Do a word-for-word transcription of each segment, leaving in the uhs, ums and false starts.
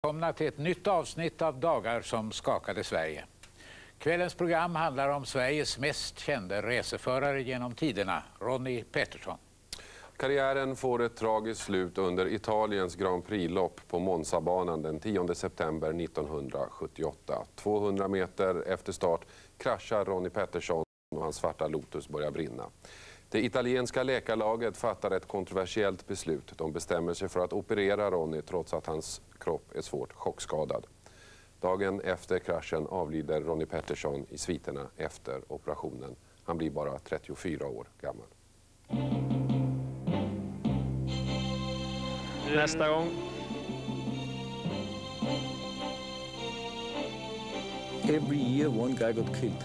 Välkomna till ett nytt avsnitt av Dagar som skakade Sverige. Kvällens program handlar om Sveriges mest kände reseförare genom tiderna, Ronnie Peterson. Karriären får ett tragiskt slut under Italiens Grand Prix-lopp på Monzabanan den tionde september nittonhundrasjuttioåtta. tvåhundra meter efter start kraschar Ronnie Peterson och hans svarta Lotus börjar brinna. Det italienska läkarlaget fattar ett kontroversiellt beslut. De bestämmer sig för att operera Ronnie trots att hans kropp är svårt chockskadad. Dagen efter kraschen avlider Ronnie Peterson i sviterna efter operationen. Han blir bara trettiofyra år gammal. Nästa gång. Every year one guy got killed.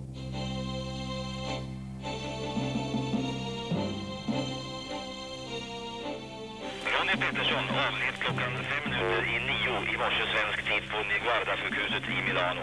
Ronnie Peterson avled klockan fem minuter i nio i morse svensk tid på Niguarda-sjukhuset i Milano.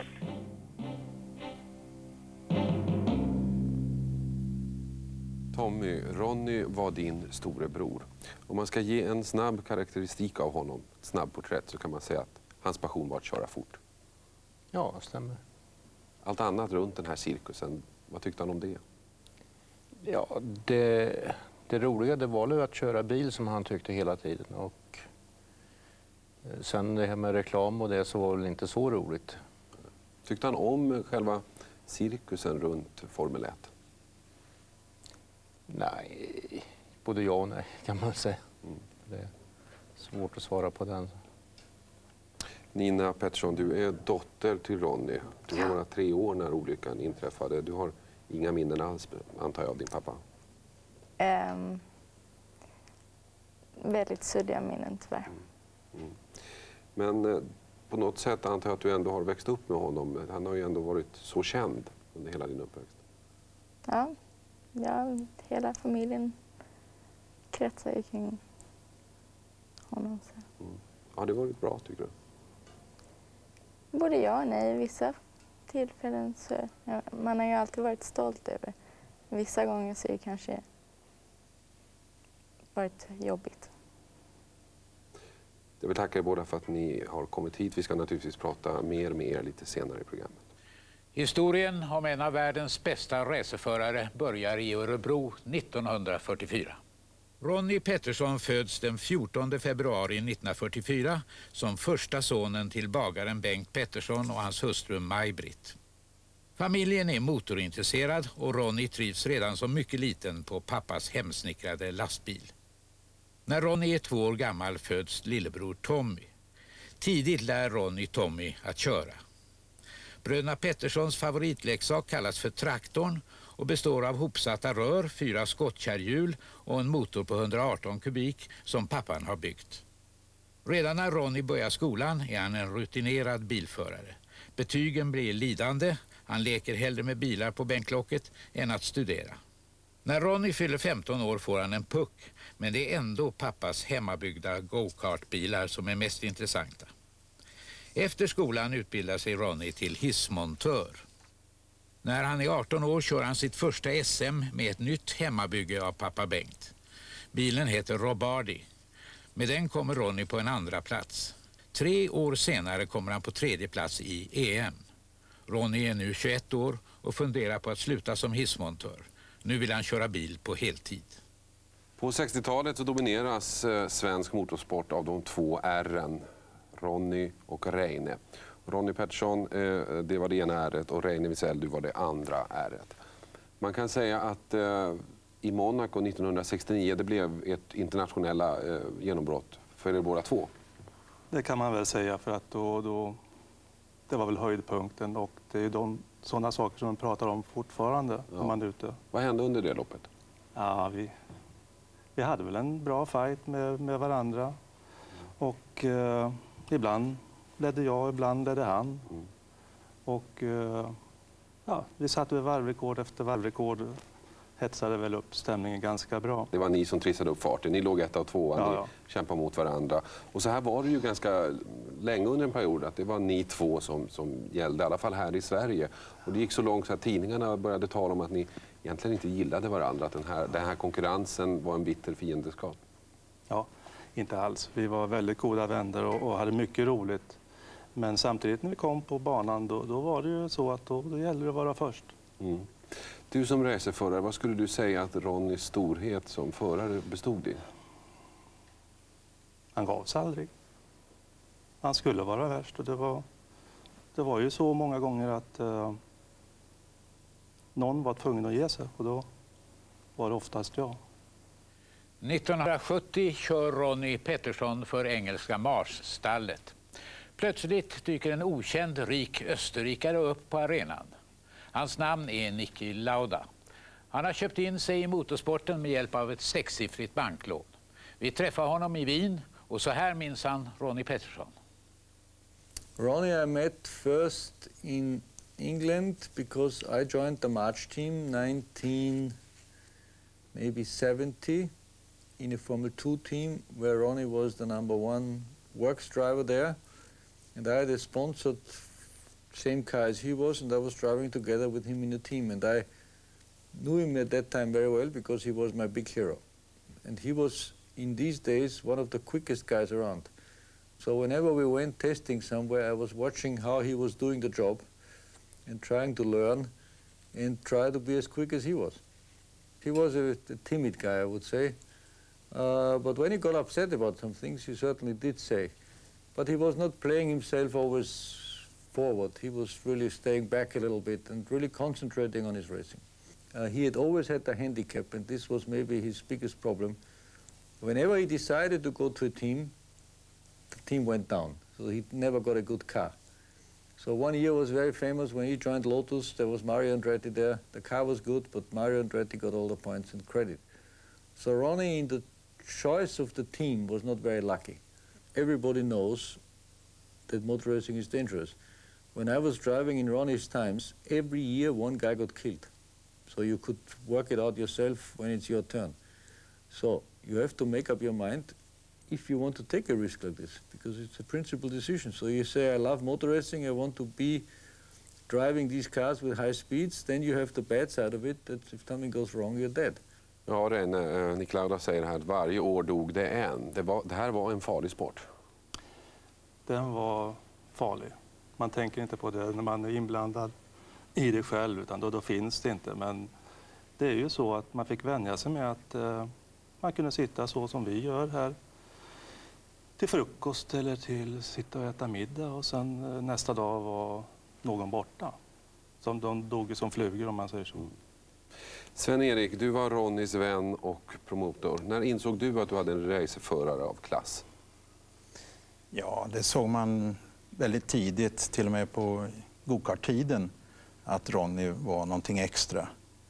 Tommy, Ronnie var din storebror. Om man ska ge en snabb karaktäristik av honom, ett snabbporträtt, så kan man säga att hans passion var att köra fort. Ja, stämmer. Allt annat runt den här cirkusen, vad tyckte han om det? Ja, det, det roliga det var ju att köra bil som han tyckte hela tiden. Och sen det här med reklam och det så var väl inte så roligt. Tyckte han om själva cirkusen runt Formel ett? Nej, både ja och nej kan man säga. Mm. Det är svårt att svara på den. Nina Pettersson, du är dotter till Ronnie. Du var bara tre år när olyckan inträffade. Du har inga minnen alls, antar jag, av din pappa? Um, väldigt suddiga minnen, tyvärr. Mm. Mm. Men eh, på något sätt antar jag att du ändå har växt upp med honom. Han har ju ändå varit så känd under hela din uppväxt. Ja, ja hela familjen kretsar ju kring honom. Så. Mm. Har det varit bra, tycker du? Både ja och nej. Vissa tillfällen så... Ja, man har ju alltid varit stolt över. Vissa gånger så är det kanske varit jobbigt. Jag vill tacka er båda för att ni har kommit hit. Vi ska naturligtvis prata mer med er lite senare i programmet. Historien om en av världens bästa reseförare börjar i Örebro nittonhundrafyrtiofyra. Ronnie Peterson föds den fjortonde februari nittonhundrafyrtiofyra som första sonen till bagaren Bengt Pettersson och hans hustru Maj-Britt. Familjen är motorintresserad och Ronnie trivs redan som mycket liten på pappas hemsnickrade lastbil. När Ronnie är två år gammal föds lillebror Tommy. Tidigt lär Ronnie Tommy att köra. Bröderna Petterssons favoritleksak kallas för traktorn och består av hopsatta rör, fyra skottkärrhjul och en motor på hundraarton kubik som pappan har byggt. Redan när Ronnie börjar skolan är han en rutinerad bilförare. Betygen blir lidande, han leker hellre med bilar på bänklocket än att studera. När Ronnie fyller femton år får han en puck, men det är ändå pappas hemmabyggda go-kartbilar som är mest intressanta. Efter skolan utbildar sig Ronnie till hissmontör. När han är arton år kör han sitt första S M med ett nytt hemmabygge av pappa Bengt. Bilen heter Robardi. Med den kommer Ronnie på en andra plats. Tre år senare kommer han på tredje plats i E M. Ronnie är nu tjugoett år och funderar på att sluta som hissmontör. Nu vill han köra bil på heltid. På sextiotalet så domineras eh, svensk motorsport av de två R:en, Ronnie och Reine. Ronnie Peterson, eh, det var det ena ärret och Reine Wiesel, du var det andra ärret. Man kan säga att eh, i Monaco nittonhundrasextionio det blev ett internationella eh, genombrott för er båda två. Det kan man väl säga, för att då, då, det var väl höjdpunkten, och det är de sådana saker som man pratar om fortfarande ja. När man är ute. Vad hände under det loppet? Ja, vi, vi hade väl en bra fight med, med varandra och eh, ibland ledde jag, ibland ledde han. Mm. Och eh, ja, vi satte varvrekord efter varvrekord. Hetsade väl upp stämningen ganska bra. Det var ni som trissade upp farten. Ni låg ett av tvåan, ja, ni ja. kämpade mot varandra. Och så här var det ju ganska länge under en period att det var ni två som, som gällde, i alla fall här i Sverige. Och det gick så långt så att tidningarna började tala om att ni egentligen inte gillade varandra. Att den här, den här konkurrensen var en bitter fiendeskap. Ja, inte alls. Vi var väldigt goda vänner och, och hade mycket roligt. Men samtidigt när vi kom på banan då, då var det ju så att då, då gällde det att vara först. Mm. Du som racerförare, vad skulle du säga att Ronnys storhet som förare bestod i? Han gav sig aldrig. Han skulle vara värst och det var, det var ju så många gånger att eh, någon var tvungen att ge sig och då var det oftast jag. nittonhundrasjuttio kör Ronnie Peterson för engelska Mars-stallet. Plötsligt dyker en okänd rik österrikare upp på arenan. Hans namn är Niki Lauda. Han har köpt in sig i motorsporten med hjälp av ett sexsiffrigt banklån. Vi träffar honom i Wien och så här minns han Ronnie Peterson. Ronnie I met first in England because I joined the March team nineteen maybe seventy in a Formula two team where Ronnie was the number one works driver there, and I had a sponsored same car as he was, and I was driving together with him in the team, and I knew him at that time very well because he was my big hero, and he was in these days one of the quickest guys around. So whenever we went testing somewhere, I was watching how he was doing the job and trying to learn and try to be as quick as he was. He was a, a timid guy, I would say. Uh, but when he got upset about some things, he certainly did say. But he was not playing himself always forward. He was really staying back a little bit and really concentrating on his racing. Uh, he had always had the handicap, and this was maybe his biggest problem. Whenever he decided to go to a team, the team went down, so he never got a good car. So one year was very famous when he joined Lotus. There was Mario Andretti there. The car was good, but Mario Andretti got all the points and credit. So Ronnie, in the choice of the team, was not very lucky. Everybody knows that motor racing is dangerous. When I was driving in Ronnie's times, every year one guy got killed. So you could work it out yourself when it's your turn. So you have to make up your mind if you want to take a risk like this, because it's a principal decision. So you say, I love motor racing, I want to be driving these cars with high speeds, then you have the bad side of it, that if something goes wrong, you're dead. Ja, Rene, eh, Niki Lauda säger här att varje år dog det en. Det, var, det här var en farlig sport. Den var farlig. Man tänker inte på det när man är inblandad i det själv, utan då, då finns det inte. Men det är ju så att man fick vänja sig med att eh, man kunde sitta så som vi gör här till frukost eller till sitta och äta middag och sen eh, nästa dag var någon borta. Som de dog som flugor om man säger så. Mm. Sven-Erik, du var Ronnies vän och promotor. När insåg du att du hade en racerförare av klass? Ja, det såg man väldigt tidigt, till och med på go-kart-tiden, att Ronnie var någonting extra.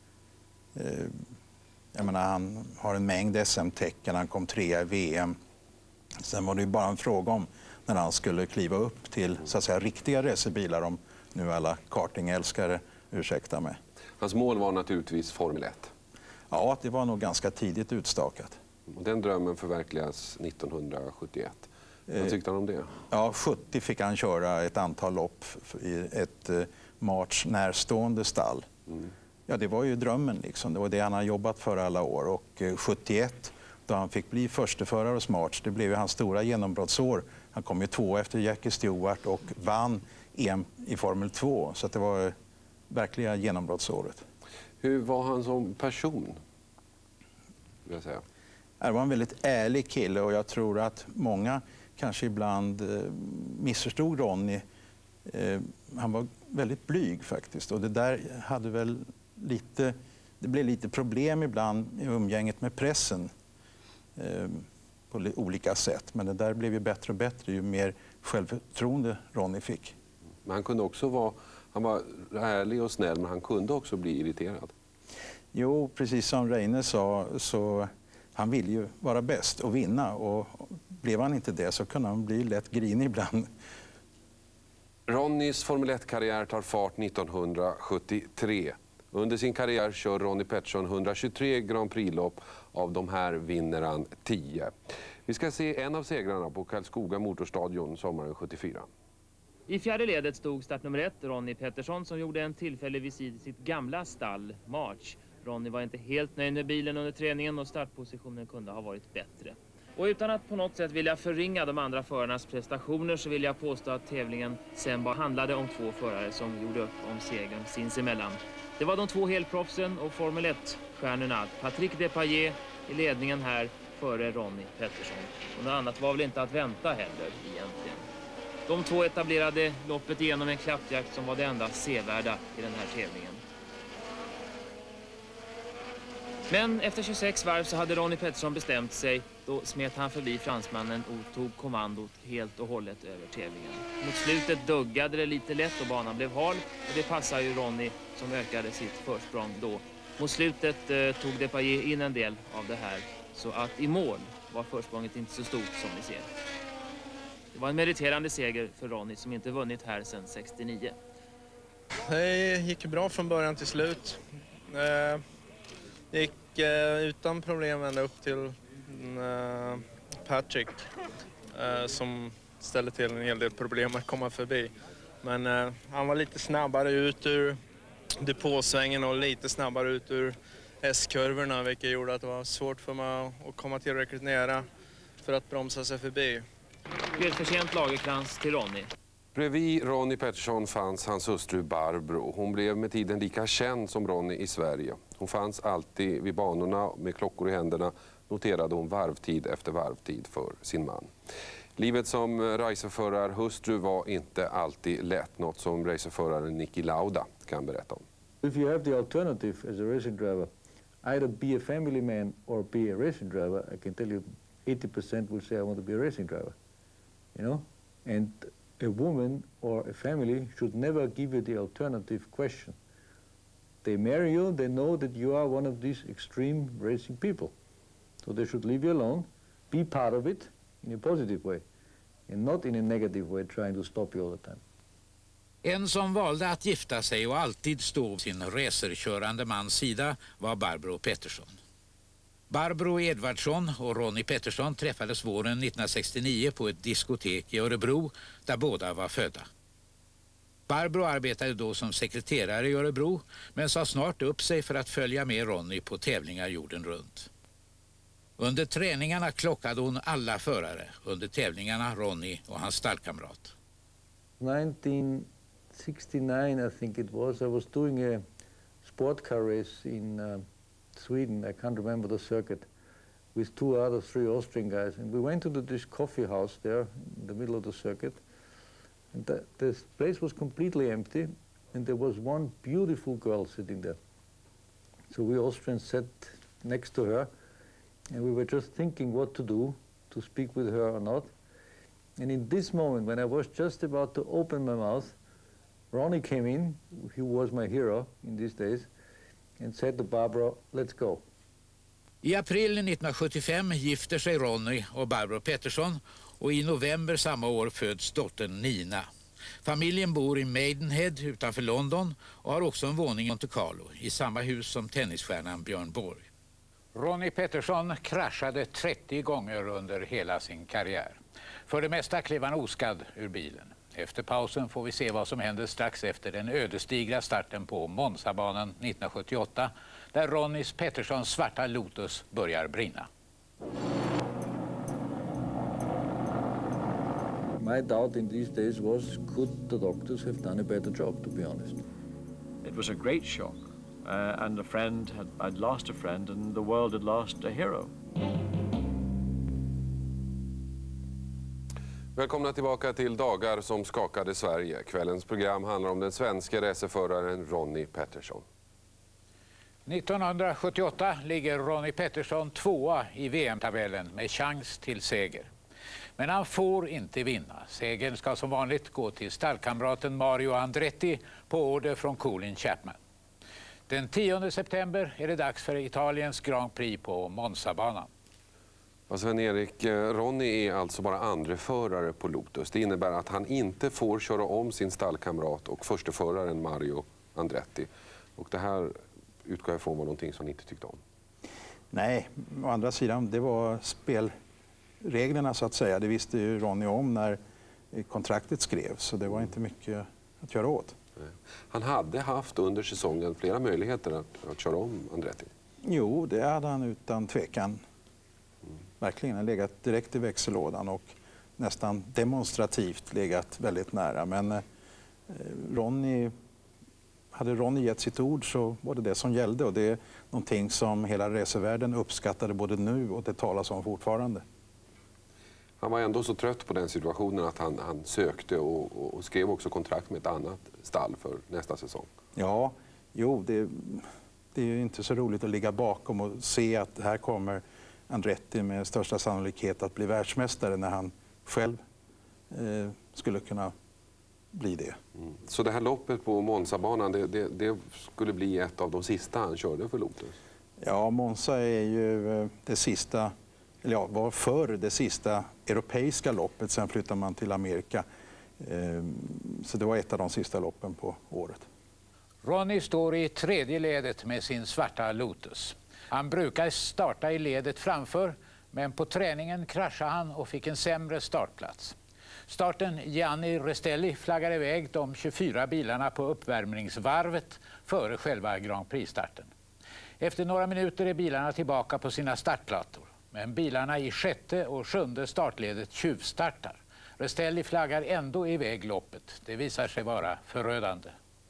Jag menar, han har en mängd S M-tecken, han kom trea i V M. Sen var det ju bara en fråga om när han skulle kliva upp till så att säga riktiga racerbilar, om nu alla kartingälskare ursäkta mig. Hans mål var naturligtvis Formel ett. Ja, det var nog ganska tidigt utstakat. Och den drömmen förverkligas nittonhundrasjuttioett. Vad tyckte han om det? Ja, sjuttio fick han köra ett antal lopp i ett eh, March närstående stall. Mm. Ja, det var ju drömmen liksom. Det var det han har jobbat för alla år. Och eh, sjuttioett, då han fick bli försteförare hos March, det blev ju hans stora genombrottsår. Han kom ju två efter Jackie Stewart och vann E M i Formel två. Så att det var eh, verkliga genombrottsåret. Hur var han som person? Vill jag säga. Det var en väldigt ärlig kille, och jag tror att många kanske ibland eh, missförstod Ronnie. Eh, han var väldigt blyg faktiskt, och det där hade väl lite, det blev lite problem ibland i umgänget med pressen eh, på olika sätt. Men det där blev ju bättre och bättre ju mer självförtroende Ronnie fick. Men han kunde också vara, han var ärlig och snäll, men han kunde också bli irriterad. Jo, precis som Reine sa, så han ville ju vara bäst och vinna, och blev han inte det så kunde han bli lätt grinig ibland. Ronnies Formel ett-karriär tar fart nittonhundrasjuttiotre. Under sin karriär kör Ronnie Peterson hundratjugotre Grand Prix-lopp, av de här vinner han tio. Vi ska se en av segrarna på Karlskoga motorstadion sommaren sjuttiofyra. I fjärde ledet stod startnummer ett, Ronnie Peterson, som gjorde en tillfällig visit i sitt gamla stall, March. Ronnie var inte helt nöjd med bilen under träningen och startpositionen kunde ha varit bättre. Och utan att på något sätt vilja förringa de andra förarnas prestationer så vill jag påstå att tävlingen sen bara handlade om två förare som gjorde upp om segern sinsemellan. Det var de två helproffsen och Formel ett-stjärnorna Patrick Depailler i ledningen här före Ronnie Peterson. Och något annat var väl inte att vänta heller egentligen. De två etablerade loppet igenom en klappjakt som var det enda sevärda i den här tävlingen. Men efter tjugosex varv så hade Ronnie Peterson bestämt sig. Då smet han förbi fransmannen och tog kommandot helt och hållet över tävlingen. Mot slutet duggade det lite lätt och banan blev hal. Och det passar ju Ronnie som ökade sitt försprång då. Mot slutet eh, tog Depailler in en del av det här. Så att i mål var försprånget inte så stort som ni ser. Det var en meriterande seger för Ronnie som inte vunnit här sedan sextionio. Det gick bra från början till slut. Det gick utan problem ända upp till Patrick som ställde till en hel del problem att komma förbi. Men han var lite snabbare ut ur depåsvängen och lite snabbare ut ur S-kurvorna, vilket gjorde att det var svårt för mig att komma tillräckligt nära för att bromsa sig förbi. Välförtjänt lagerkrans till Ronnie. Bredvid Ronnie Peterson fanns hans hustru Barbro. Hon blev med tiden lika känd som Ronnie i Sverige. Hon fanns alltid vid banorna med klockor i händerna. Noterade hon varvtid efter varvtid för sin man. Livet som racerförare hustru var inte alltid lätt. Något som racerföraren Niki Lauda kan berätta om. If you have the alternative as a racing driver, either be a family man or be a racing driver, I can tell you eighty percent will say I want to be a racing driver. You know? And a woman or a family should never give you the alternative question. They marry you, they know that you are one of these extreme racing people. So they should leave you alone, be part of it in a positive way, and not in a negative way trying to stop you all the time. En som valde att gifta sig och alltid stå vid sin racerkörande mans sida var Barbro Peterson. Barbro Edvardsson och Ronnie Peterson träffades våren nittonhundrasextionio på ett diskotek i Örebro där båda var födda. Barbro arbetade då som sekreterare i Örebro men sa snart upp sig för att följa med Ronnie på tävlingar jorden runt. Under träningarna klockade hon alla förare, under tävlingarna Ronnie och hans stallkamrat. nineteen sixty-nine I think it was, I was doing a sport car race in uh, Sweden, I can't remember the circuit, with two other three Austrian guys. And we went to this coffee house there in the middle of the circuit. And the, this place was completely empty, and there was one beautiful girl sitting there. So we Austrians sat next to her, and we were just thinking what to do, to speak with her or not. And in this moment, when I was just about to open my mouth, Ronnie came in, he was my hero in these days, and said to Barbara, let's go. I april nittonhundrasjuttiofem gifter sig Ronnie och Barbro Peterson och i november samma år föds dottern Nina. Familjen bor i Maidenhead utanför London och har också en våning i Monte Carlo i samma hus som tennisstjärnan Björn Borg. Ronnie Peterson kraschade trettio gånger under hela sin karriär. För det mesta klev han oskadd ur bilen. Efter pausen får vi se vad som händer strax efter den ödesdigra starten på Monzabanan nittonhundrasjuttioåtta där Ronnie Petersons svarta Lotus börjar brinna. My doubt in these days was, could the doctors have done a better job, to be honest? It was a great shock, uh, and a friend had, I'd lost a friend, and the world had lost a hero. Välkomna tillbaka till Dagar som skakade Sverige. Kvällens program handlar om den svenska racerföraren Ronnie Peterson. nittonhundrasjuttioåtta ligger Ronnie Peterson tvåa i V M-tabellen med chans till seger. Men han får inte vinna. Segern ska som vanligt gå till stallkamraten Mario Andretti på order från Colin Chapman. Den tionde september är det dags för Italiens Grand Prix på Monzabanan. Sven-Erik, Ronnie är alltså bara andra förare på Lotus. Det innebär att han inte får köra om sin stallkamrat och försteföraren Mario Andretti. Och det här utgår ifrån var någonting som ni inte tyckte om. Nej, å andra sidan, det var spelreglerna så att säga. Det visste ju Ronnie om när kontraktet skrevs, så det var inte mycket att göra åt. Nej. Han hade haft under säsongen flera möjligheter att, att köra om Andretti. Jo, det hade han utan tvekan. verkligen har legat direkt i växellådan och nästan demonstrativt legat väldigt nära. Men eh, Ronnie, hade Ronnie gett sitt ord så var det det som gällde, och det är någonting som hela racervärlden uppskattade både nu och det talas om fortfarande. Han var ändå så trött på den situationen att han, han sökte och, och skrev också kontrakt med ett annat stall för nästa säsong. Ja, jo, det, det är ju inte så roligt att ligga bakom och se att här kommer Andretti med största sannolikhet att bli världsmästare när han själv eh, skulle kunna bli det. Mm. Så det här loppet på Monzabanan, det, det, det skulle bli ett av de sista han körde för Lotus? Ja, Monza är ju det sista, eller ja, var förr det sista europeiska loppet, sen flyttar man till Amerika. Så det var ett av de sista loppen på året. Ronnie står i tredje ledet med sin svarta Lotus. Han brukar starta i ledet framför, men på träningen kraschade han och fick en sämre startplats. Starten Gianni Restelli flaggar iväg de tjugofyra bilarna på uppvärmningsvarvet före själva Grand Prix-starten. Efter några minuter är bilarna tillbaka på sina startplattor. Men bilarna i sjätte och sjunde startledet tjuvstartar. Restelli flaggar ändå iväg loppet. Det visar sig vara förödande.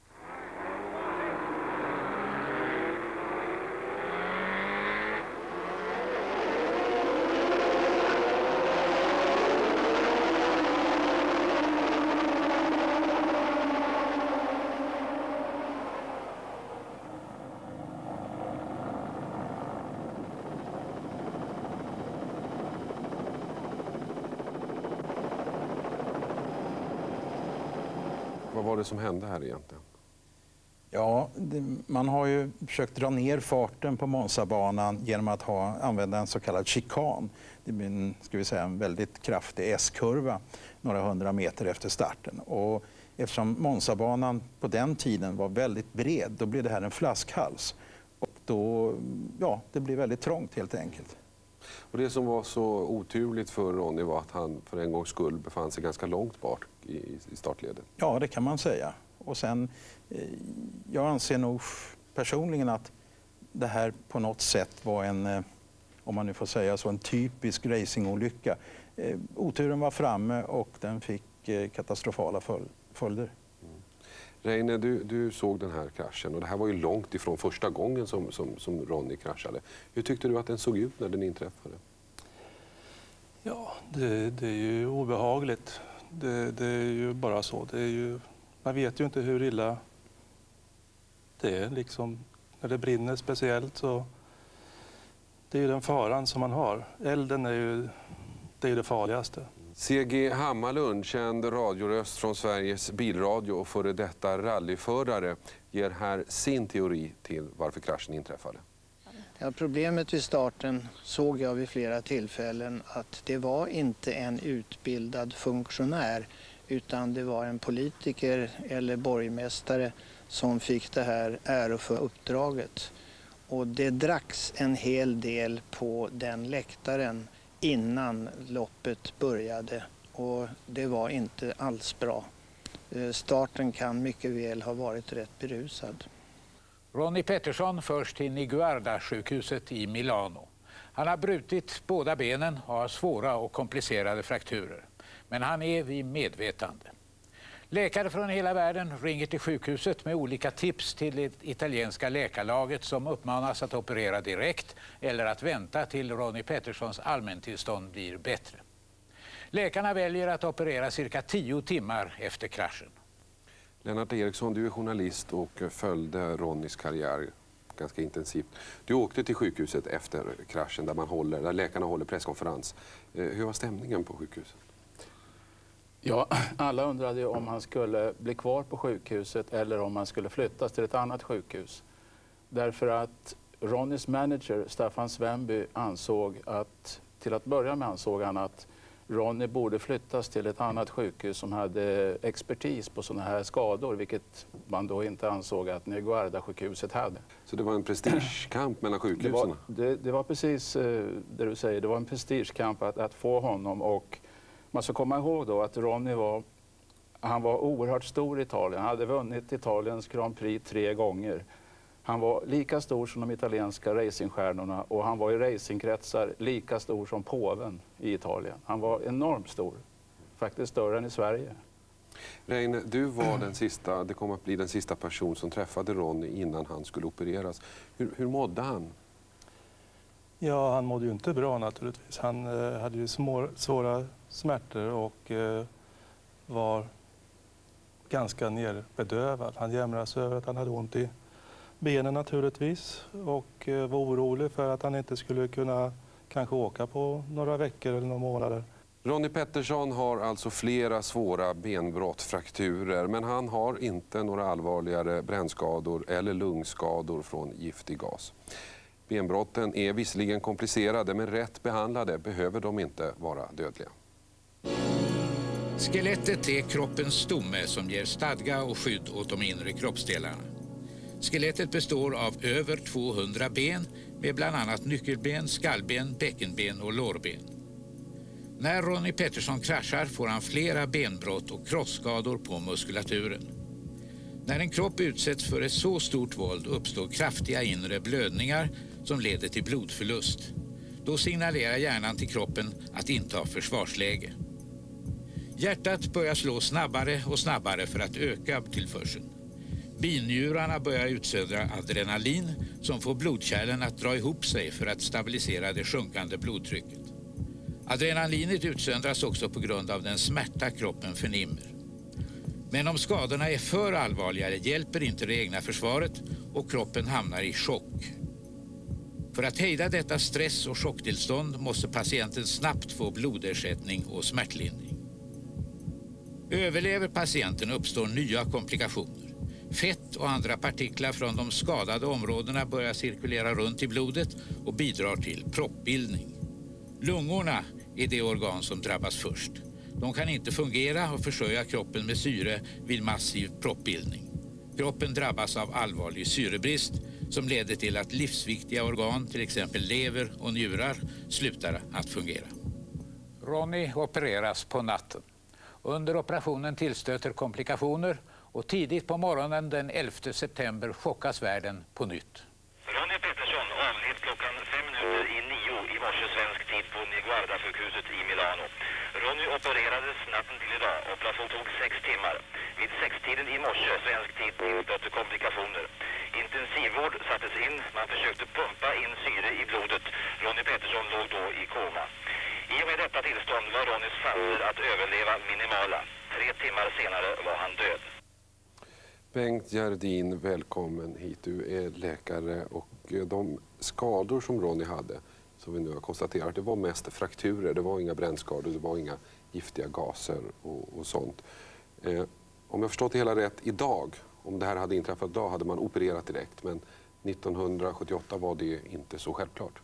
Vad var det som hände här egentligen? Ja, det, man har ju försökt dra ner farten på Monzabanan genom att ha, använda en så kallad chikan. Det blir en, ska vi säga, en väldigt kraftig S-kurva några hundra meter efter starten. Och eftersom Monzabanan på den tiden var väldigt bred, då blev det här en flaskhals. Och då, ja, det blir väldigt trångt helt enkelt. Och det som var så oturligt för Ronnie var att han för en gångs skull befann sig ganska långt bort i, i startledet. Ja, det kan man säga. Och sen, eh, jag anser nog personligen att det här på något sätt var en, eh, om man nu får säga så, en typisk racingolycka. Eh, oturen var framme och den fick eh, katastrofala föl följder. Mm. Reine, du, du såg den här kraschen och det här var ju långt ifrån första gången som, som, som Ronnie kraschade. Hur tyckte du att den såg ut när den inträffade? Ja, det, det är ju obehagligt. Det, det är ju bara så. Det är ju, man vet ju inte hur illa det är. Liksom, när det brinner speciellt så det är ju den faran som man har. Elden är ju det, är det farligaste. C G Hammarlund, känd radioröst från Sveriges bilradio och före detta rallyförare, ger här sin teori till varför kraschen inträffade. Ja, problemet vid starten såg jag vid flera tillfällen att det var inte en utbildad funktionär utan det var en politiker eller borgmästare som fick det här ärofulla uppdraget. Och det dracks en hel del på den läktaren innan loppet började och det var inte alls bra. Starten kan mycket väl ha varit rätt berusad. Ronnie Peterson förs till Niguarda-sjukhuset i Milano. Han har brutit båda benen och har svåra och komplicerade frakturer. Men han är vid medvetande. Läkare från hela världen ringer till sjukhuset med olika tips till det italienska läkarlaget som uppmanas att operera direkt eller att vänta till Ronnie Petersons allmäntillstånd blir bättre. Läkarna väljer att operera cirka tio timmar efter kraschen. Lennart Eriksson, du är journalist och följde Ronnies karriär ganska intensivt. Du åkte till sjukhuset efter kraschen där, man håller, där läkarna håller presskonferens. Hur var stämningen på sjukhuset? Ja, alla undrade ju om han skulle bli kvar på sjukhuset eller om han skulle flyttas till ett annat sjukhus. Därför att Ronnies manager Staffan Svenby ansåg att, till att börja med ansåg han att Ronnie borde flyttas till ett annat sjukhus som hade expertis på sådana här skador, vilket man då inte ansåg att Niguarda-sjukhuset hade. Så det var en prestigekamp mellan sjukhusen? Det var, det, det var precis eh, det du säger, det var en prestigekamp att, att få honom, och man ska komma ihåg då att Ronnie var, han var oerhört stor i Italien. Han hade vunnit Italiens Grand Prix tre gånger. Han var lika stor som de italienska racingstjärnorna och han var i racingkretsar lika stor som påven i Italien. Han var enormt stor, faktiskt större än i Sverige. Reine, du var den sista, det kom att bli den sista person som träffade Ronny innan han skulle opereras. Hur, hur mådde han? Ja, han mådde ju inte bra naturligtvis. Han eh, hade ju små, svåra smärtor och eh, var ganska nerbedövad. Han jämrade över att han hade ont i benen naturligtvis och eh, var orolig för att han inte skulle kunna kanske åka på några veckor eller några månader. Ronny Pettersson har alltså flera svåra benbrott, frakturer, men han har inte några allvarligare brännskador eller lungskador från giftig gas. Benbrotten är visserligen komplicerade, men rätt behandlade behöver de inte vara dödliga. Skelettet är kroppens stomme som ger stadga och skydd åt de inre kroppsdelarna. Skelettet består av över tvåhundra ben med bland annat nyckelben, skallben, bäckenben och lårben. När Ronny Pettersson kraschar får han flera benbrott och krossskador på muskulaturen. När en kropp utsätts för ett så stort våld uppstår kraftiga inre blödningar som leder till blodförlust. Då signalerar hjärnan till kroppen att inta försvarsläge. Hjärtat börjar slå snabbare och snabbare för att öka tillförseln. Binjurarna börjar utsöndra adrenalin som får blodkärlen att dra ihop sig för att stabilisera det sjunkande blodtrycket. Adrenalinet utsöndras också på grund av den smärta kroppen förnimmer. Men om skadorna är för allvarliga hjälper inte det egna försvaret och kroppen hamnar i chock. För att hejda detta stress- och chocktillstånd måste patienten snabbt få blodersättning och smärtlindring. Överlever patienten uppstår nya komplikationer. Fett och andra partiklar från de skadade områdena börjar cirkulera runt i blodet och bidrar till proppbildning. Lungorna är det organ som drabbas först. De kan inte fungera och försörja kroppen med syre vid massiv proppbildning. Kroppen drabbas av allvarlig syrebrist som leder till att livsviktiga organ, till exempel lever och njurar, slutar att fungera. Ronny opereras på natten. Under operationen tillstöter komplikationer och tidigt på morgonen den elfte september chockas världen på nytt. Ronny Pettersson avled klockan fem minuter i nio i morse svensk tid på Niguarda-sjukhuset i Milano. Ronny opererades natten till idag. Operation tog sex timmar. Vid sextiden i morse svensk tid tillstötte komplikationer. Intensivvård sattes in. Man försökte pumpa in syre i blodet. Ronny Pettersson låg då i koma. I och med detta tillstånd var Ronnys chanser att överleva minimala. Tre timmar senare var han död. Bengt Jardin, välkommen hit. Du är läkare och de skador som Ronny hade, som vi nu har konstaterat, det var mest frakturer, det var inga brännskador, det var inga giftiga gaser och, och sånt. Eh, om jag förstått det hela rätt, idag, om det här hade inträffat idag hade man opererat direkt, men nittonhundrasjuttioåtta var det inte så självklart.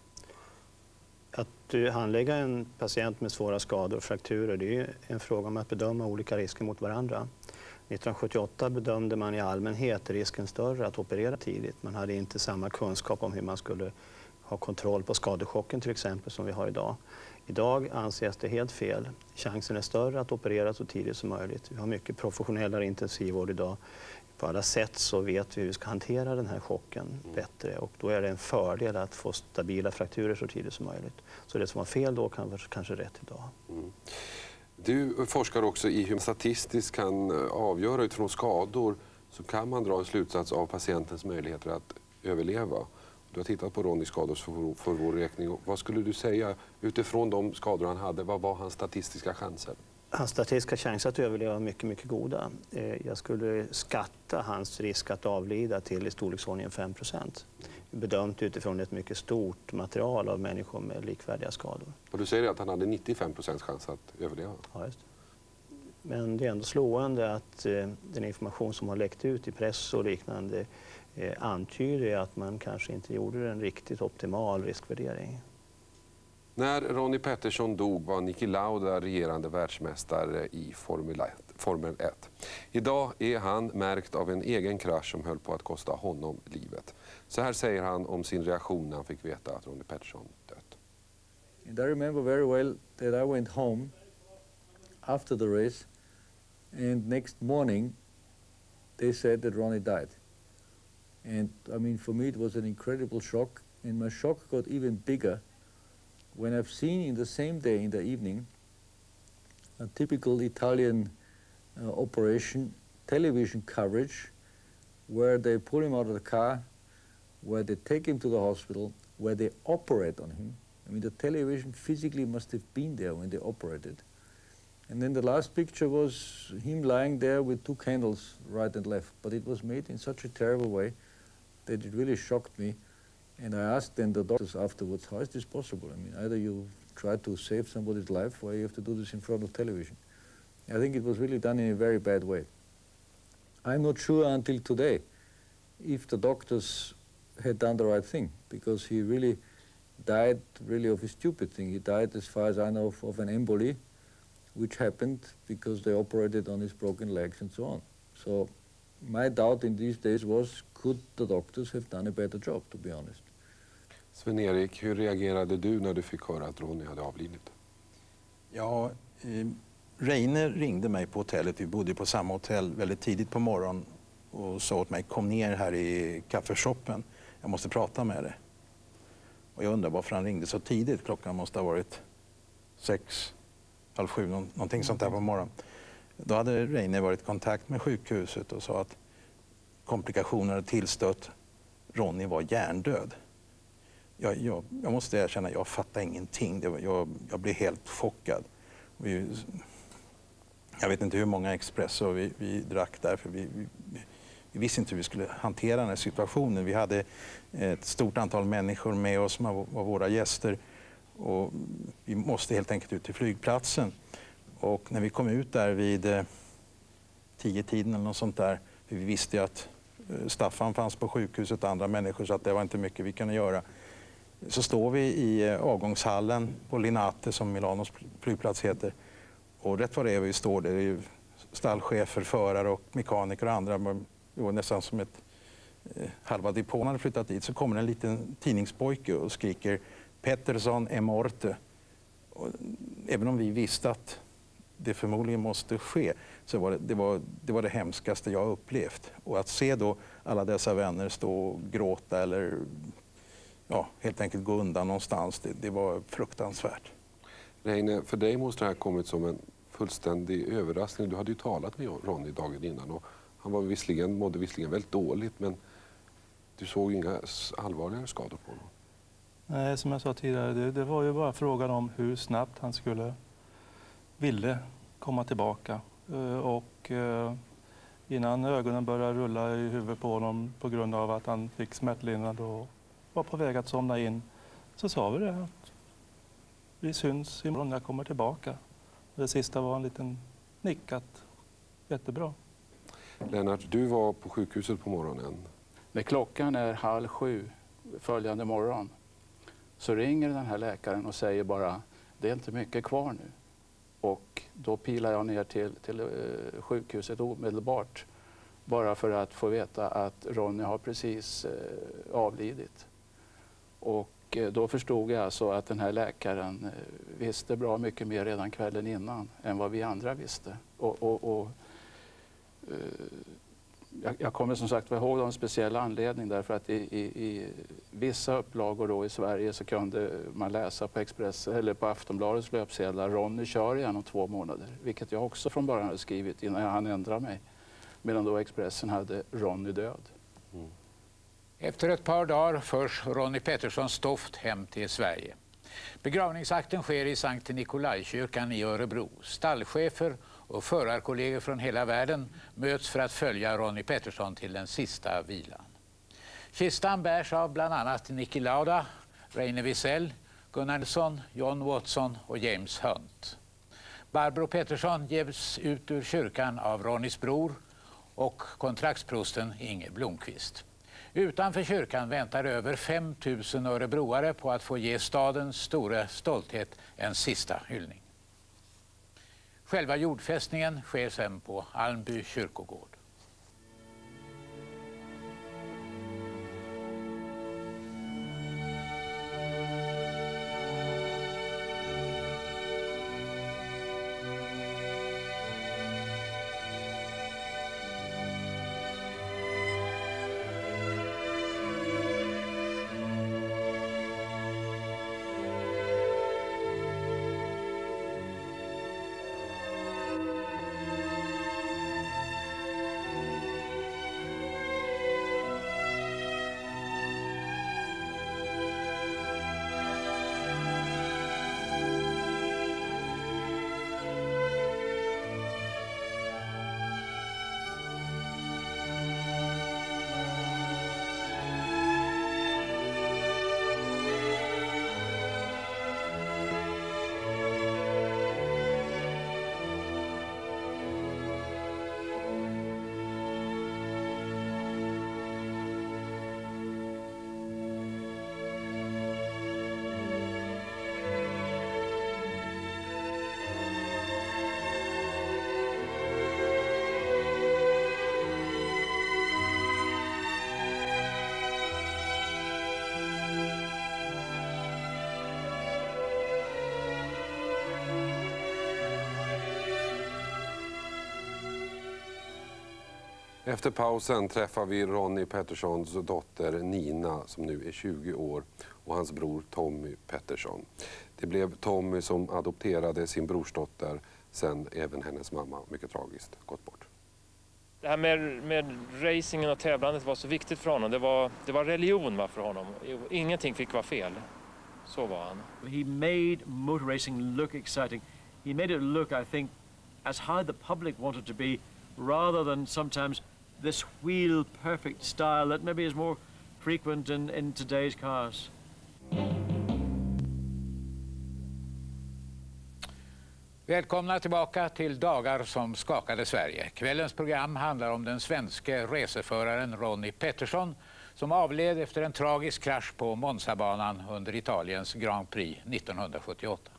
Att handlägga en patient med svåra skador och frakturer, det är en fråga om att bedöma olika risker mot varandra. nittonhundrasjuttioåtta bedömde man i allmänhet risken större att operera tidigt. Man hade inte samma kunskap om hur man skulle ha kontroll på skadechocken till exempel som vi har idag. Idag anses det helt fel. Chansen är större att operera så tidigt som möjligt. Vi har mycket professionellare intensivvård idag. På alla sätt så vet vi hur vi ska hantera den här chocken bättre och då är det en fördel att få stabila frakturer så tidigt som möjligt. Så det som var fel då kan vara kanske rätt idag. Mm. Du forskar också i hur man statistiskt kan avgöra utifrån skador, så kan man dra en slutsats av patientens möjligheter att överleva. Du har tittat på Ronnys skador för, för vår räkning. Vad skulle du säga utifrån de skador han hade? Vad var hans statistiska chanser? Hans statistiska chanser att överleva var mycket, mycket goda. Jag skulle skatta hans risk att avlida till i storleksordningen fem procent. Bedömt utifrån ett mycket stort material av människor med likvärdiga skador. Och du säger att han hade nittiofem procent chans att överleva? Ja, just det. Men det är ändå slående att eh, den information som har läckt ut i press och liknande eh, antyder att man kanske inte gjorde en riktigt optimal riskvärdering. När Ronny Pettersson dog var Niki Lauda regerande världsmästare i Formel ett. Idag är han märkt av en egen krasch som höll på att kosta honom livet. Så här säger han om sin reaktion när han fick veta att Ronny Pettersson dött. And I remember very well that I went home after the race and next morning they said that Ronny died. And I mean, for me, it was an incredible shock. And my shock got even bigger when I've seen in the same day, in the evening, a typical Italian uh, operation television coverage where they pull him out of the car, where they take him to the hospital, where they operate on him. I mean, the television physically must have been there when they operated. And then the last picture was him lying there with two candles, right and left. But it was made in such a terrible way that it really shocked me. And I asked then the doctors afterwards, how is this possible? I mean, either you try to save somebody's life or you have to do this in front of television. I think it was really done in a very bad way. I'm not sure until today if the doctors had done the right thing, because he really died really of a stupid thing. He died, as far as I know, of, of an emboli, which happened because they operated on his broken legs and so on. So my doubt in these days was, could the doctors have done a better job, to be honest? Sven-Erik, hur reagerade du när du fick höra att Ronny hade avlidit? Ja, eh, Reine ringde mig på hotellet. Vi bodde på samma hotell väldigt tidigt på morgonen och sa åt mig, kom ner här i kaffeshoppen. Jag måste prata med dig. Och jag undrar varför han ringde så tidigt. Klockan måste ha varit sex, halv sju, någonting sånt där på morgonen. Då hade Reine varit i kontakt med sjukhuset och sa att komplikationer hade tillstött. Ronny var hjärndöd. Jag, jag, jag måste erkänna, jag fattade ingenting. Det var, jag, jag blev helt chockad. Vi, jag vet inte hur många espresso vi, vi drack där, för vi, vi, vi visste inte hur vi skulle hantera den här situationen. Vi hade ett stort antal människor med oss som var våra gäster och vi måste helt enkelt ut till flygplatsen. Och när vi kom ut där vid eh, tio tiden eller något sånt där, för vi visste ju att eh, Staffan fanns på sjukhuset och andra människor, så att det var inte mycket vi kunde göra. Så står vi i eh, avgångshallen på Linate, som Milanos flygplats heter. Och rätt vad det är vi står där, det är ju stallchefer, förare och mekaniker och andra. Det var nästan som ett eh, halva depån hade flyttat dit. Så kommer en liten tidningspojke och skriker Pettersson är morte. Och även om vi visste att det förmodligen måste ske, så var det, det, var, det var det hemskaste jag upplevt. Och att se då alla dessa vänner stå och gråta eller ja, helt enkelt gå undan någonstans, det, det var fruktansvärt. Reine, för dig måste det här kommit som en fullständig överraskning. Du hade ju talat med Ronny dagen innan och han var visserligen, mådde visserligen väldigt dåligt, men du såg inga allvarligare skador på honom. Nej, som jag sa tidigare, det, det var ju bara frågan om hur snabbt han skulle ville komma tillbaka. Och eh, innan ögonen började rulla i huvudet på honom på grund av att han fick smärtlindrande och var på väg att somna in, så sa vi det att vi syns imorgon när jag kommer tillbaka. Det sista var en liten nick att jättebra. Lennart, du var på sjukhuset på morgonen. När klockan är halv sju följande morgon så ringer den här läkaren och säger bara, det är inte mycket kvar nu. Och då pilar jag ner till, till uh, sjukhuset omedelbart, bara för att få veta att Ronny har precis uh, avlidit. Och uh, då förstod jag alltså att den här läkaren uh, visste bra mycket mer redan kvällen innan än vad vi andra visste. Och, och, och uh, jag, jag kommer som sagt ihåg en speciell anledning, därför att i, i, i vissa upplagor då i Sverige så kunde man läsa på Expressen eller på Aftonbladets löpsedlar, Ronny kör igen om två månader, vilket jag också från början hade skrivit innan jag hann ändra mig, medan då Expressen hade Ronny död. Mm. Efter ett par dagar förs Ronny Petterssons stoft hem till Sverige. Begravningsakten sker i Sankt Nikolajkyrkan i Örebro. Stallchefer och förarkollegor från hela världen möts för att följa Ronny Pettersson till den sista vilan. Kistan bärs av bland annat Niki Lauda, Reine Wiesel, Gunnar Nilsson, John Watson och James Hunt. Barbro Pettersson ges ut ur kyrkan av Ronnys bror och kontraktsprosten Inge Blomqvist. Utanför kyrkan väntar över fem tusen örebroare på att få ge stadens stora stolthet en sista hyllning. Själva jordfästningen sker sedan på Almby kyrkogård. Efter pausen träffar vi Ronnie Petterssons dotter Nina som nu är tjugo år och hans bror Tommy Pettersson. Det blev Tommy som adopterade sin brorsdotter, sen även hennes mamma mycket tragiskt gått bort. Det här med, med racingen och tävlandet var så viktigt för honom. Det var, det var religion va, för honom. Ingenting fick vara fel. Så var han. He made motor racing look exciting. He made it look, I think, as how the public wanted to be, rather than sometimes this wheel perfect style that maybe is more frequent in, in today's cars. Välkomna tillbaka till Dagar som skakade Sverige. Kvällens program handlar om den svenske racerföraren Ronnie Pettersson som avled efter en tragisk krasch på Monzabanan under Italiens Grand Prix nittonhundrasjuttioåtta.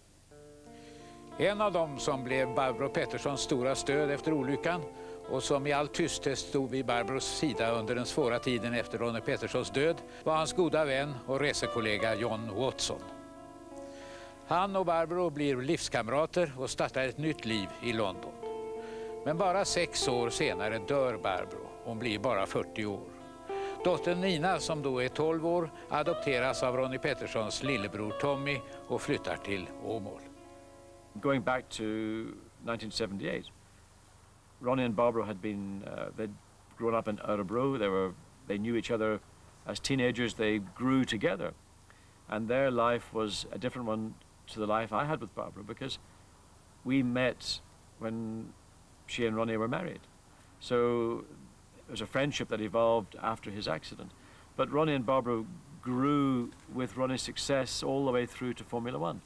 En av dem som blev Barbro Petterssons stora stöd efter olyckan och som i all tysthet stod vid Barbros sida under den svåra tiden efter Ronnie Petterssons död var hans goda vän och resekollega John Watson. Han och Barbro blir livskamrater och startar ett nytt liv i London. Men bara sex år senare dör Barbro. Hon blir bara fyrtio år. Dottern Nina, som då är tolv år, adopteras av Ronnie Petterssons lillebror Tommy och flyttar till Åmål. Going back to nineteen seventy-eight, Ronnie and Barbro had been, uh, they'd grown up in Örebro. They were, they knew each other as teenagers. They grew together. And their life was a different one to the life I had with Barbara, because we met when she and Ronnie were married. So it was a friendship that evolved after his accident. But Ronnie and Barbara grew with Ronnie's success all the way through to Formula One.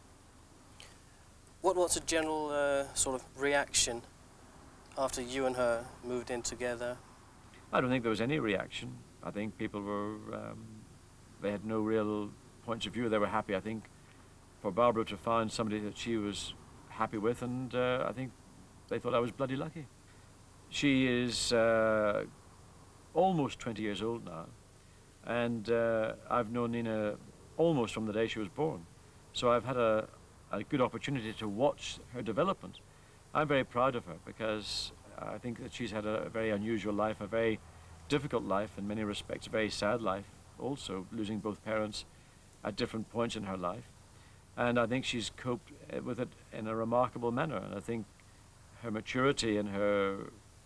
What, what's a general uh, sort of reaction after you and her moved in together? I don't think there was any reaction. I think people were, um, they had no real points of view. They were happy, I think, for Barbara to find somebody that she was happy with, and uh, I think they thought I was bloody lucky. She is uh, almost twenty years old now, and uh, I've known Nina almost from the day she was born. So I've had a, a good opportunity to watch her development. I'm very proud of her because I think that she's had a very unusual life, a very difficult life in many respects, a very sad life also, losing both parents at different points in her life. And I think she's coped with it in a remarkable manner. And I think her maturity and her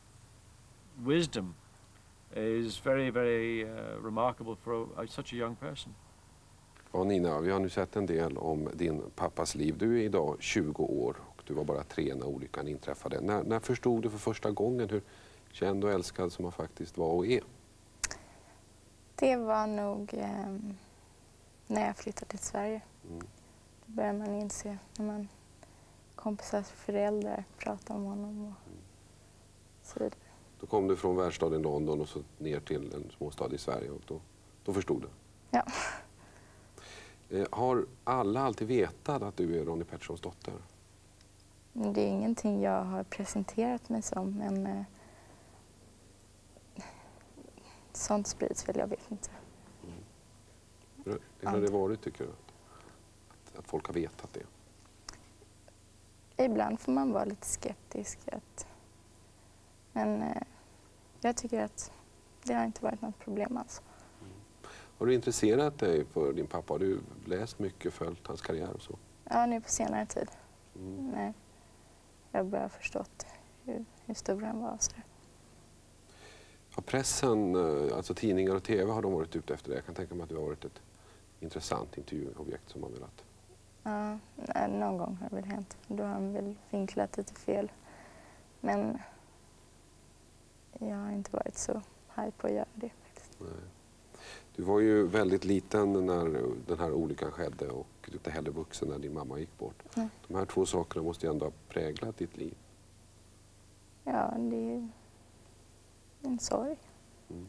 wisdom is very, very uh, remarkable for a, such a young person. Ja, Nina, vi har nu sett en del om din pappas liv. Du är idag tjugo år och du var bara tre när olyckan inträffade. När, när förstod du för första gången hur känd och älskad som han faktiskt var och är? Det var nog eh, när jag flyttade till Sverige. Mm. Då började man inse när man kompisars föräldrar pratade om honom och så vidare. Då kom du från världsstaden London och så ner till en småstad i Sverige och då, då förstod du? Ja. Eh, har alla alltid vetat att du är Ronnie Petterssons dotter? Det är ingenting jag har presenterat mig som, men eh, sånt sprids väl, jag vet inte. Mm. Hur, hur har det varit, tycker du? Att, att folk har vetat det? Ibland får man vara lite skeptisk. Att, men eh, jag tycker att det har inte varit något problem alls. Mm. Har du intresserat dig för din pappa? Har du läst mycket, följt hans karriär och så? Ja, nu på senare tid. Mm. Nej, jag har börjat förstått hur, hur stor han var. Så. Har pressen, alltså tidningar och tv, har de varit ute efter det? Jag kan tänka mig att det har varit ett intressant intervjuobjekt som man velat. Ja, nej, någon gång har det väl hänt. Då har han väl vinklat lite fel. Men jag har inte varit så hype på att göra det. Nej. Du var ju väldigt liten när den här olyckan skedde och du var inte heller vuxen när din mamma gick bort. Nej. De här två sakerna måste ju ändå ha präglat ditt liv. Ja, det är en sorg. Mm.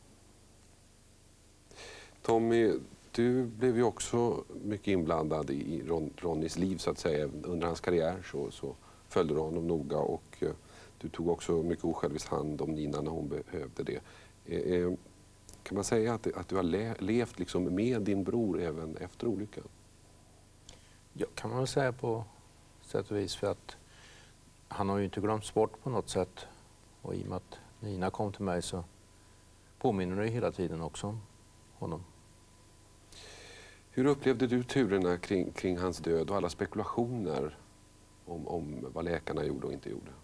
Tommy, du blev ju också mycket inblandad i Ron, Ronnies liv så att säga. Under hans karriär så, så följde du honom noga och uh, du tog också mycket osjälviskt hand om Nina när hon behövde det. Eh, eh, kan man säga att, att du har le, levt liksom med din bror även efter olyckan? Ja, kan man väl säga på sätt och vis, för att han har ju inte glömts bort på något sätt. Och i och med att Nina kom till mig så påminner det hela tiden också om honom. Hur upplevde du turerna kring, kring hans död och alla spekulationer om, om vad läkarna gjorde och inte gjorde?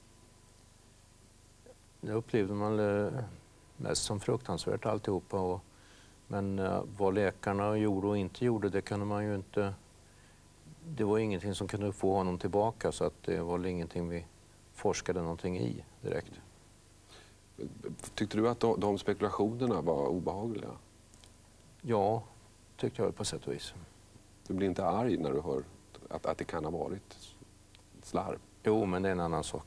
Det upplevde man mest som fruktansvärt alltihopa. Och, men vad läkarna gjorde och inte gjorde, det kunde man ju inte... Det var ingenting som kunde få honom tillbaka, så att det var ingenting vi forskade någonting i direkt. Tyckte du att de, de spekulationerna var obehagliga? Ja, tyckte jag på sätt och vis. Du blir inte arg när du hör att, att det kan ha varit slarv? Jo, men det är en annan sak.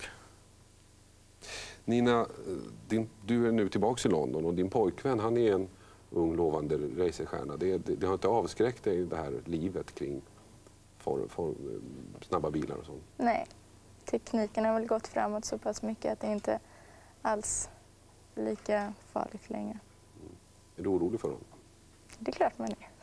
Nina, din, du är nu tillbaka i London och din pojkvän, han är en ung lovande racerstjärna. Det, det, det har inte avskräckt dig, det här livet kring for, for, snabba bilar och sånt? Nej, tekniken har väl gått framåt så pass mycket att det inte alls är lika farligt längre. Mm. Är du orolig för honom? Det är klart man är.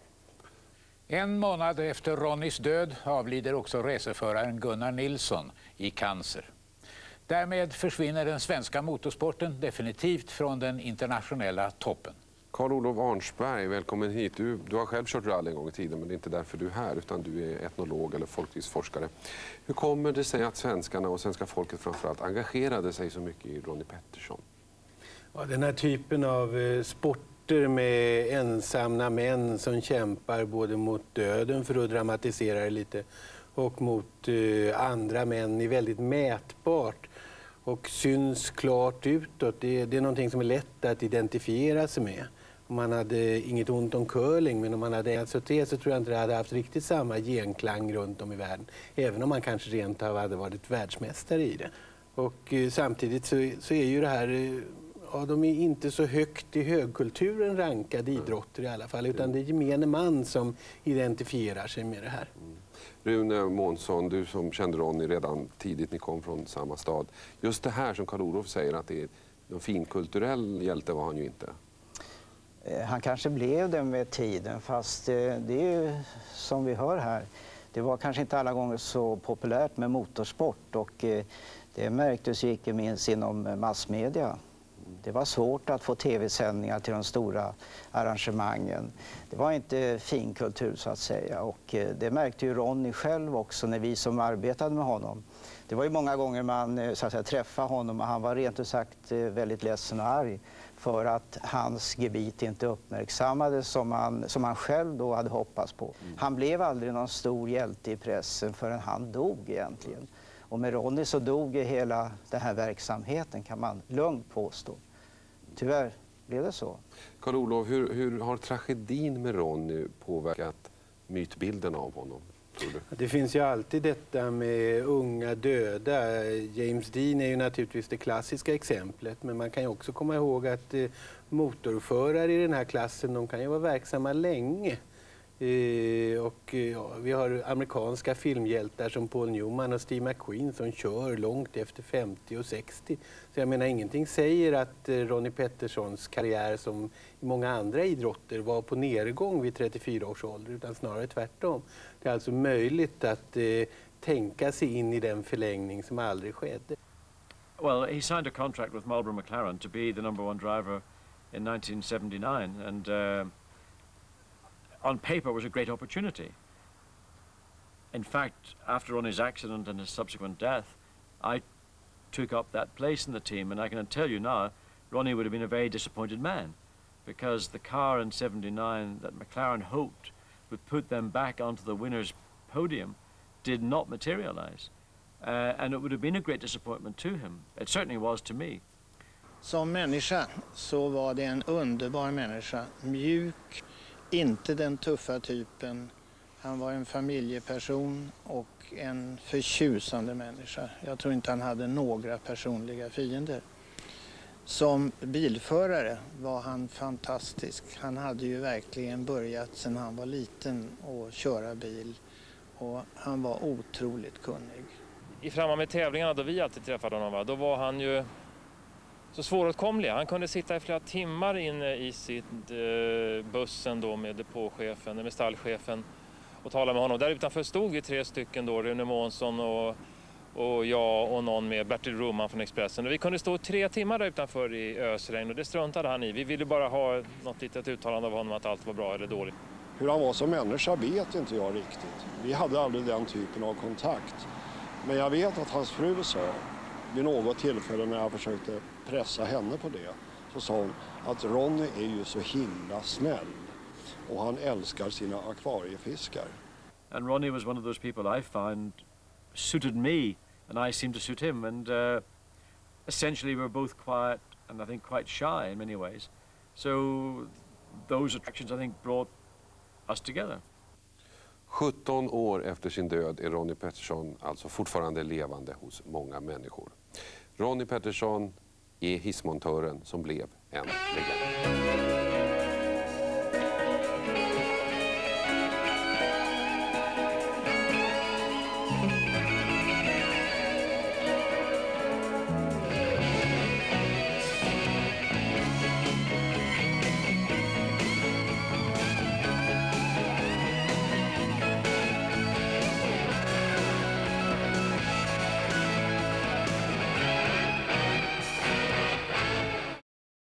En månad efter Ronnys död avlider också racerföraren Gunnar Nilsson i cancer. Därmed försvinner den svenska motorsporten definitivt från den internationella toppen. Carl-Olof Arnsberg, välkommen hit. Du, du har själv kört rally en gång i tiden, men det är inte därför du är här, utan du är etnolog eller folklivsforskare. Hur kommer det sig att svenskarna och svenska folket framförallt engagerade sig så mycket i Ronnie Peterson? Ja, den här typen av eh, sporter med ensamma män som kämpar både mot döden, för att dramatisera det lite, och mot eh, andra män är väldigt mätbart och syns klart utåt. Det, det är någonting som är lätt att identifiera sig med. Om man hade inget ont om curling, men om man hade ägnat sig åt det så tror jag inte det hade haft riktigt samma genklang runt om i världen. Även om man kanske rent av hade varit världsmästare i det. Och eh, samtidigt så, så är ju det här... Eh, Ja, de är inte så högt i högkulturen rankade idrotter i alla fall, utan det är gemene man som identifierar sig med det här. Mm. Rune Månsson, du som kände Ronnie redan tidigt, ni kom från samma stad. Just det här som Carl-Olof säger, att det är en finkulturell hjälte, var han ju inte. Han kanske blev det med tiden, fast det är ju som vi hör här, det var kanske inte alla gånger så populärt med motorsport, och det märktes ju inte minst inom massmedia. Det var svårt att få tv-sändningar till de stora arrangemangen. Det var inte fin kultur så att säga, och det märkte ju Ronnie själv också när vi som arbetade med honom. Det var ju många gånger man så att säga, träffade honom och han var rent ut sagt väldigt ledsen och arg för att hans gebit inte uppmärksammades som han, som han själv då hade hoppats på. Mm. Han blev aldrig någon stor hjälte i pressen förrän han dog egentligen. Och med Ronnie så dog hela den här verksamheten, kan man lugnt påstå. Tyvärr blev det så. Carl-Olof, hur, hur har tragedin med Ronnie påverkat mytbilden av honom, tror du? Det finns ju alltid detta med unga döda. James Dean är ju naturligtvis det klassiska exemplet, men man kan ju också komma ihåg att eh, motorförare i den här klassen, de kan ju vara verksamma länge. Eh, och ja, vi har amerikanska filmhjältar som Paul Newman och Steve McQueen som kör långt efter femtio och sextio. Så jag menar, ingenting säger att eh, Ronnie Petersons karriär som i många andra idrotter var på nedgång vid trettiofyra års ålder, utan snarare tvärtom. Det är alltså möjligt att eh, tänka sig in i den förlängning som aldrig skedde. Well, he signed a contract with Marlboro McLaren to be the number one driver in nineteen seventy-nine, and uh, on paper was a great opportunity. In fact, after Ronnie's accident and his subsequent death, I took up that place in the team, and I can tell you now, Ronnie would have been a very disappointed man, because the car in seventy-nine that McLaren hoped would put them back onto the winner's podium did not materialize. Uh, and it would have been a great disappointment to him. It certainly was to me. Som människa så var det en underbar människa, mjuk, inte den tuffa typen. Han var en familjeperson och en förtjusande människa. Jag tror inte han hade några personliga fiender. Som bilförare var han fantastisk. Han hade ju verkligen börjat sedan han var liten att köra bil. Och han var otroligt kunnig. I framme med tävlingarna då vi alltid träffade honom, va, då var han ju så svåråtkomlig. Han kunde sitta i flera timmar inne i sitt, eh, bussen då med depåchefen, med stallchefen och tala med honom. Där utanför stod ju tre stycken då, Rune Månsson och, och jag och någon med Bertil Roman från Expressen. Och vi kunde stå tre timmar där utanför i ösregn och det struntade han i. Vi ville bara ha något litet uttalande av honom att allt var bra eller dåligt. Hur han var som människa vet inte jag riktigt. Vi hade aldrig den typen av kontakt. Men jag vet att hans fru sa, vid något tillfälle när jag försökte pressa henne på det, så sa hon att Ronny är ju så himla snäll och han älskar sina akvariefiskar. And Ronny was one of those people I found suited me and I seemed to suit him, and uh, essentially we were both quiet and I think quite shy in many ways. So those attractions I think brought us together. sjutton år efter sin död är Ronnie Peterson alltså fortfarande levande hos många människor. Ronnie Peterson är hissmontören som blev en legend.